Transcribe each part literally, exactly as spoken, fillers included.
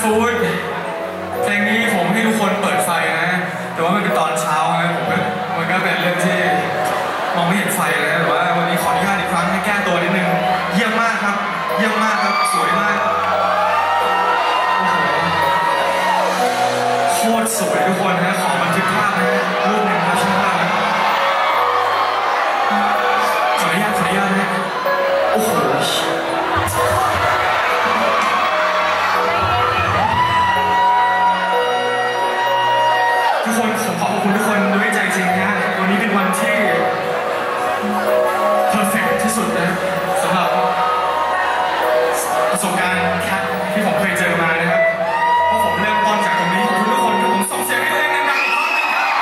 ฟู้ดเพลงนี้ผมให้ทุกคนเปิดไฟนะแต่ว่ามันเป็นตอนเช้านะผมก็มันก็เป็นเรื่องที่มองไม่เห็นไฟนะแต่ว่าวันนี้ขออนุญาตอีกครั้งให้แก้ตัวนิดนึงเยี่ยมมากครับเยี่ยมมากครับสวยมากโคตรสวยทุกคนนะขอบันทึกภาพนะรูปหนึ่งครับช่างภาพนะขออนุญาตขออนุญาตนะโอ้โหทุกคนผมขอบคุณทุกคนด้วยใจจริงนะวันนี้เป็นวันที่เพอร์เฟกต์ที่สุดนะสำหรับประสบการณ์แคทที่ผมเคยเจอมานะครับเพราะผมเริ่มต้นจากตรงนี้ขอบคุณทุกคนที่ผมส่งเสียงให้ตัวเองดังๆอีกครั้งนึงครับ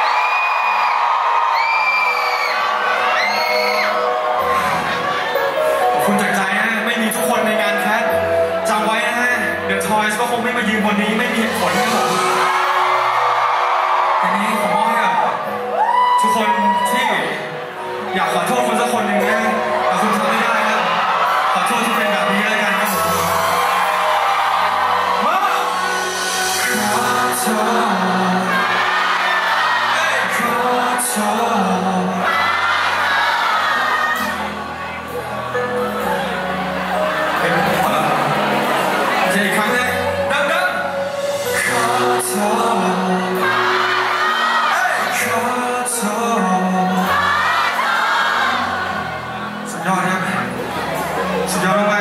ขอบคุณจากใจนะไม่มีทุกคนในงานแคทจำไว้นะฮะ The Toys ก็คงไม่มายืนบนนี้ไม่มีเหตุผลนะผมอันนี้ผมมอบให้กับทุกคนที่อยากขอโทษคนสักคนหนึ่งนะแต่คุณทำไม่ได้นะขอโทษที่เป็นแบบนี้แล้วกันนะผมมาขอโทษขอโทษเป็นผมอ่ะจะอีกครั้งนะดังๆขอโทษสุดยอดนะสุดยอดมาก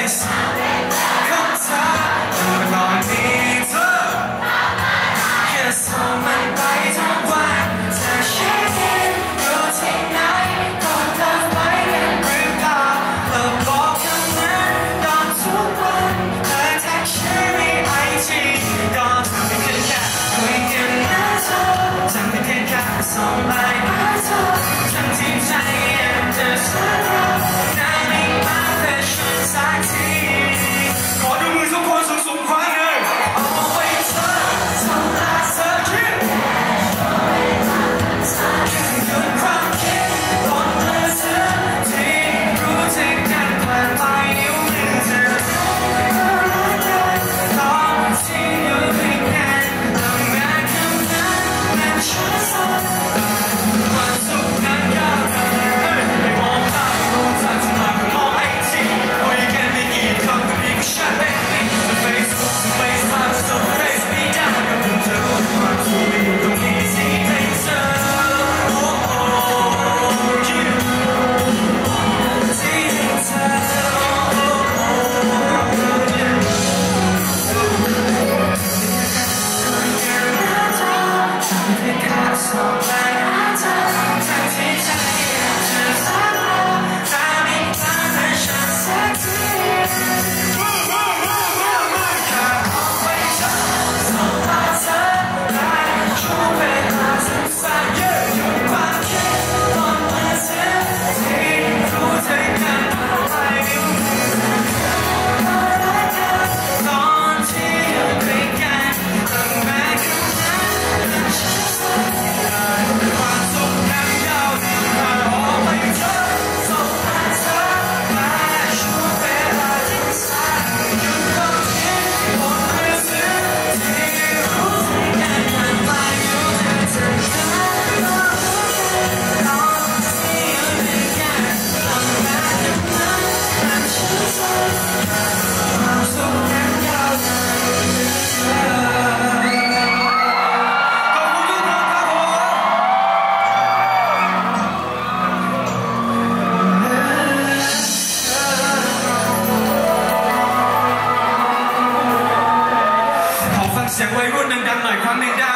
สักของเธอตอนนี้เธอแค่ส่งมันไปทุกวันเธอเช็คอินอยู่ที่ไหนก็เดินไปกันหรือเปล่าเธอบอกคำนั้นตอนทุกวันเธอแท็กชื่อในไอจีก็ทำให้แค่คุยกันนะเธอทำให้แค่แค่ส่งไลน์มาเธอทั้งที่ใจยังจะสักนาไม่มาแต่ฉันสักทีขอดูมือทุกคนสูงๆครั้งหนึ่งเอาไว้เธอทำลายเธอคิดแค่หยุดความคิดบนมือเธอที่รู้ถึงกันผ่านไปนิ้วมือเธอตอนที่อยู่ด้วยกันแต่แม้คำนั้นนั้นฉันสักความสุขนั้นยาวไกลไม่มองตาไม่มองตาจะมาก็มองไอจีคุยกันไม่กี่คำก็มีก็ชัดเป็นในเฟซบุ๊กเฟซบุ๊กส่งเฟซไม่ได้ก็เพิ่งเธอความสุขอยู่ตรงนี้ที่ให้เธอโอ้โอ้ที่ให้เธอโอ้โอ้ฉันได้แค่ส่งไลน์หาเธอทั้งที่ใจอยากจะสักแต่ไม่มาแต่ฉันสักทีแค่เอาไว้เธอส่งมาเธอได้ช่วงเวลาสั้นๆหยุดความคิดบนมือเธอที่รู้ถึงกันผ่านไปนิ้วมือตอนที่อยู่ด้วยกันแต่แม้คำนั้นนั้นฉันสักความสุขนั้นยาวนานขอให้เธอส่งมาเธอและช่วงเวลาที่สั้นหยุดความคิดบนมือเธอที่รู้ถึงกันผ่านไปนิ้วมือเธอตอนที่อยู่ด้วยกันแต่แม้คำนั้นนั้นฉันสักความสุขนั้นยาวนานขอบคุณทุกคนครับผมขอฟังเสียงวัยรุ่นดังๆหน่อยครั้งหนึ่งได้